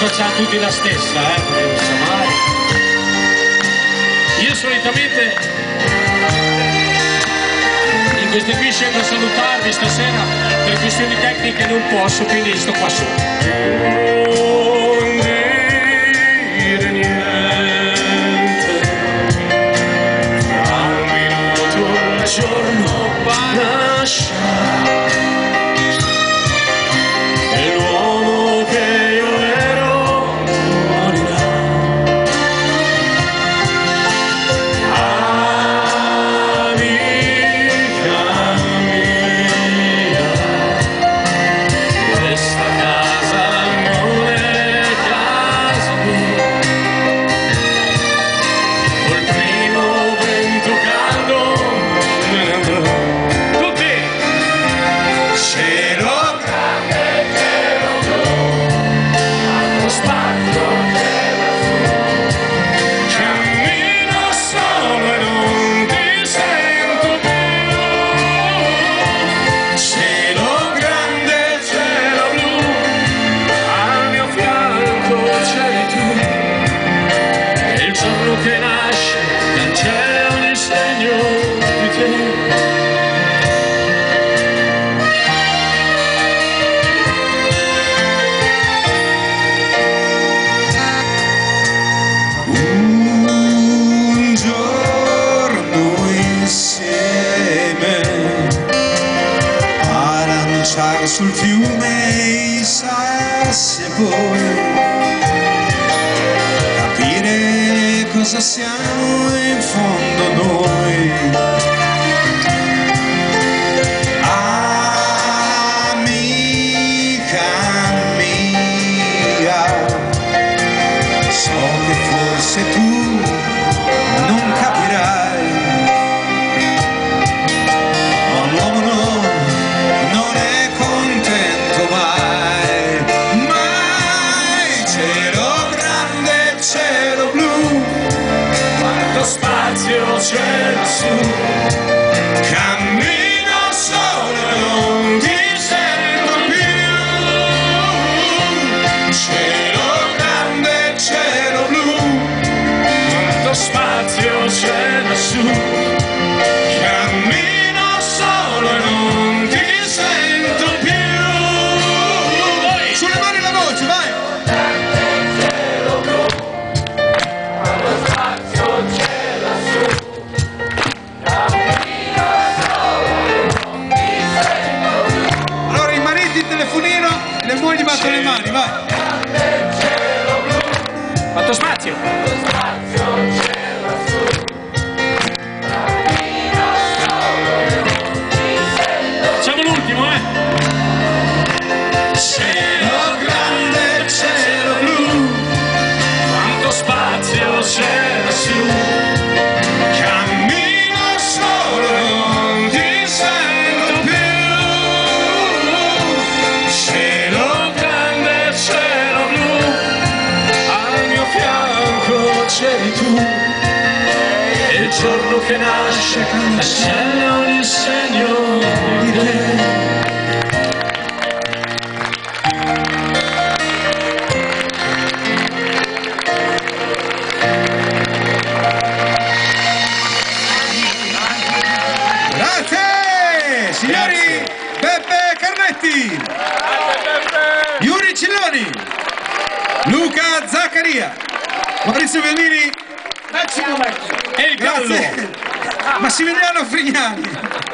facciamo tutti la stessa, perché non si sa mai. Io solitamente in queste qui scendo a salutarvi, stasera per questioni tecniche non posso, quindi sto qua su. Non dire niente, tra un minuto il giorno nasce. Che nasce nel cielo nel segno di te. Un giorno insieme a lanciare sul fiume i sassi e poi cosa siamo in fondo noi. Amica mia, so che forse tu non capirai, ma un uomo non è contento mai, mai. Cielo grande, cielo blu, spazio c'è lassù, cammino solo e non ti sento più. Cielo grande, cielo blu, quanto spazio c'è lassù, cammino solo e non ti sento più. Sulle mani la voce, vai! Le mogli battono le mani, vai! Quanto spazio? Facciamo l'ultimo, Cielo grande, cielo blu, quanto spazio c'è lassù. C'eri tu, e il giorno che nasce cancella ogni segno di te. Grazie! Signori, Beppe Carnetti, Yuri Cilloni, Luca Zaccaria, Maurizio Bellini, E il gallo! Massimiliano Frignani.